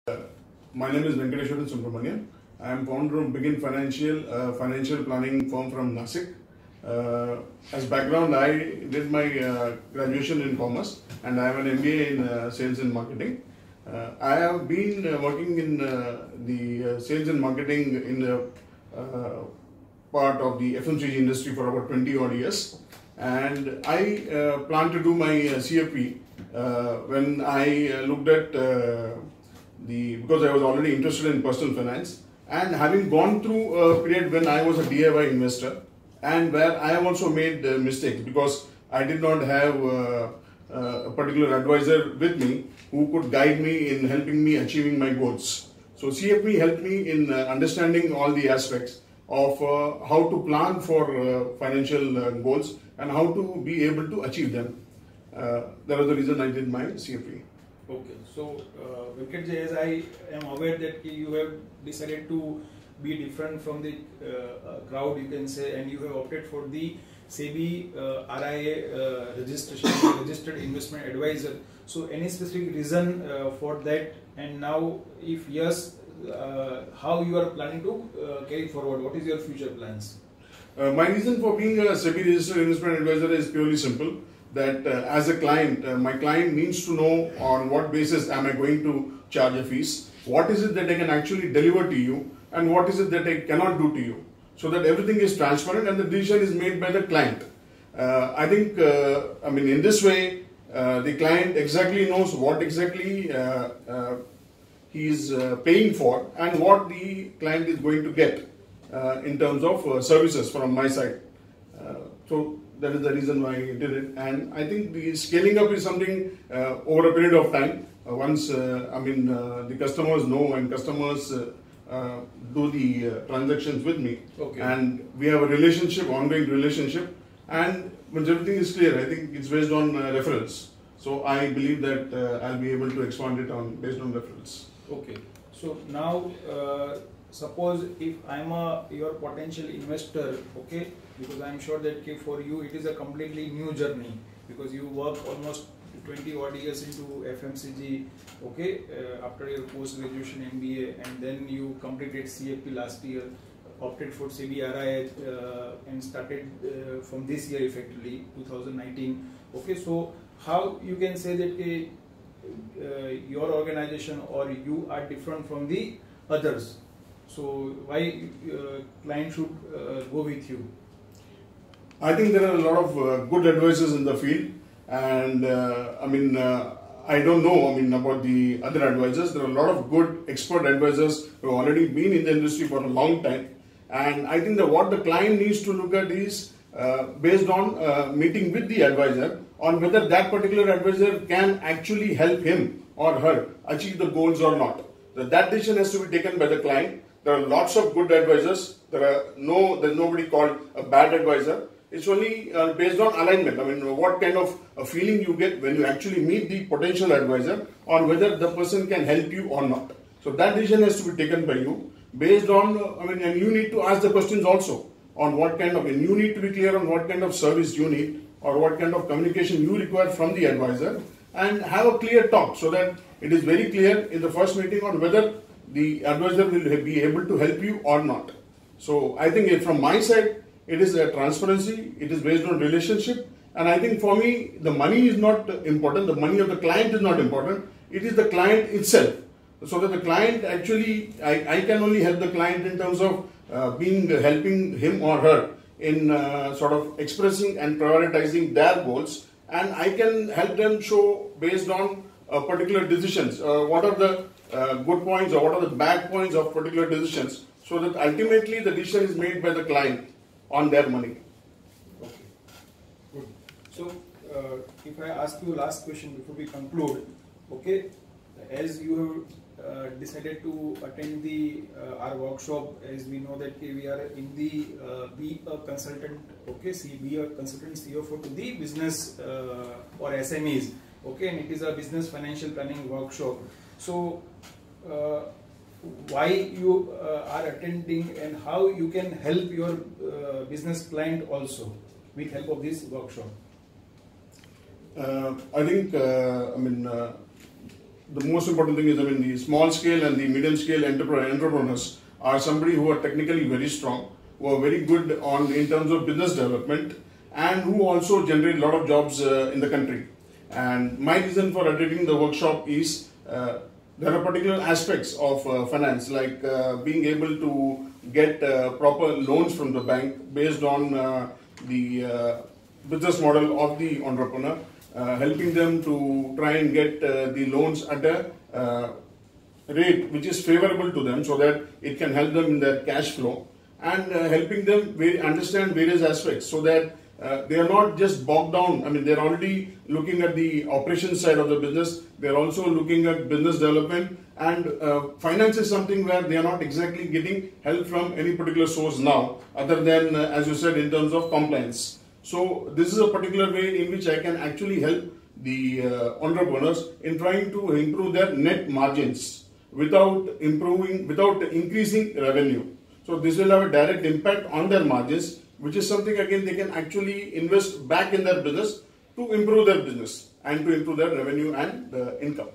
My name is Venkateshwaran Subramanian. I am founder of Begin financial planning firm from Nashik. As background, I did my graduation in commerce and I have an MBA in sales and marketing. I have been working in the sales and marketing in the part of the FMCG industry for about 20 odd years, and I plan to do my CFP when I looked at because I was already interested in personal finance, and having gone through a period when I was a DIY investor and where I have also made mistakes because I did not have a particular advisor with me who could guide me in helping me achieving my goals. So CFP helped me in understanding all the aspects of how to plan for financial goals and how to be able to achieve them. That was the reason I did my CFP. Okay, so Venkatji, as I am aware that you have decided to be different from the crowd, you can say, and you have opted for the SEBI RIA Registered Investment Adviser. So any specific reason for that, and now if yes, how you are planning to carry forward? What is your future plans? My reason for being a SEBI Registered Investment Advisor is purely simple. That as a client, my client needs to know on what basis am I going to charge a fees, what is it that I can actually deliver to you, and what is it that I cannot do to you, so that everything is transparent and the decision is made by the client. I think, in this way, the client exactly knows what exactly he is paying for and what the client is going to get in terms of services from my side. So that is the reason why I did it, and I think the scaling up is something over a period of time. Once the customers know and customers do the transactions with me, okay, and we have a relationship, ongoing relationship, and once everything is clear, I think it's based on referrals. So I believe that I'll be able to expand it on based on referrals. Okay. So now, suppose if I'm your potential investor, okay, because I'm sure that for you it is a completely new journey because you work almost 20 odd years into FMCG, okay, after your post-graduation MBA, and then you completed CFP last year, opted for SEBI RIA and started from this year effectively, 2019. Okay, so how you can say that your organization or you are different from the others? So why client should go with you? I think there are a lot of good advisors in the field, and I don't know about the other advisors. There are a lot of good expert advisors who have already been in the industry for a long time, and I think that what the client needs to look at is based on meeting with the advisor on whether that particular advisor can actually help him or her achieve the goals or not. That decision has to be taken by the client. There are lots of good advisors. There's nobody called a bad advisor. It's only based on alignment. What kind of a feeling you get when you actually meet the potential advisor on whether the person can help you or not. So that decision has to be taken by you based on, and you need to ask the questions also on what kind of, and you need to be clear on what kind of service you need or what kind of communication you require from the advisor, and have a clear talk so that it is very clear in the first meeting on whether the advisor will be able to help you or not. So I think from my side, it is a transparency, it is based on relationship, and I think for me, the money is not important, the money of the client is not important, it is the client itself. So that the client actually, I can only help the client in terms of helping him or her in sort of expressing and prioritizing their goals, and I can help them show based on particular decisions, what are the good points or what are the bad points of particular decisions, so that ultimately the decision is made by the client on their money. Okay, good. So if I ask you last question before we conclude, okay, as you have decided to attend the our workshop, as we know that we are in the be a consultant, okay, be a consultant CFO to the business or SMEs, okay, and it is a business financial planning workshop. So why you are attending and how you can help your business client also with help of this workshop? I think the most important thing is, I mean, the small scale and the medium scale entrepreneurs are somebody who are technically very strong, who are very good in terms of business development, and who also generate a lot of jobs in the country. And my reason for attending the workshop is there are particular aspects of finance, like being able to get proper loans from the bank based on the business model of the entrepreneur, helping them to try and get the loans at a rate which is favorable to them so that it can help them in their cash flow, and helping them understand various aspects so that they are not just bogged down. I mean, they're already looking at the operations side of the business. They're also looking at business development, and finance is something where they are not exactly getting help from any particular source now, other than, as you said, in terms of compliance. So this is a particular way in which I can actually help the entrepreneurs in trying to improve their net margins without increasing revenue. So this will have a direct impact on their margins, which is something again they can actually invest back in their business to improve their business and to improve their revenue and income.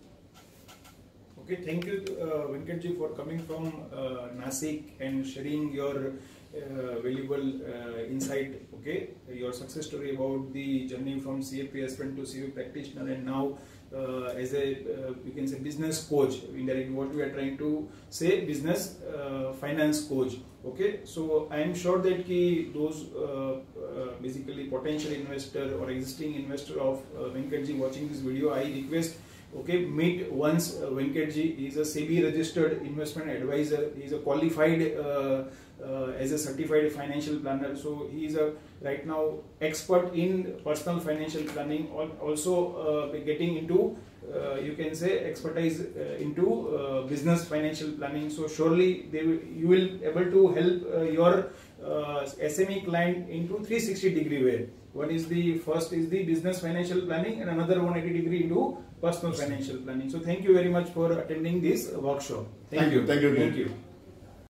Okay, thank you Venkatji for coming from Nashik and sharing your valuable insight, okay, your success story about the journey from CFP aspirant to CFP practitioner, and now as a we can say business coach. Indirectly what we are trying to say, business finance coach. Okay, so I am sure that those basically potential investor or existing investor of Venkatji watching this video, I request, okay, meet once Venkatji. He is a SEBI Registered Investment Adviser. He is a qualified as a certified financial planner. So he is a right now expert in personal financial planning, also getting into you can say expertise into business financial planning. So surely you will able to help your SME client into 360-degree way. One is the first is the business financial planning, and another 180-degree into personal financial planning. So thank you very much for attending this workshop. Thank you. Thank you.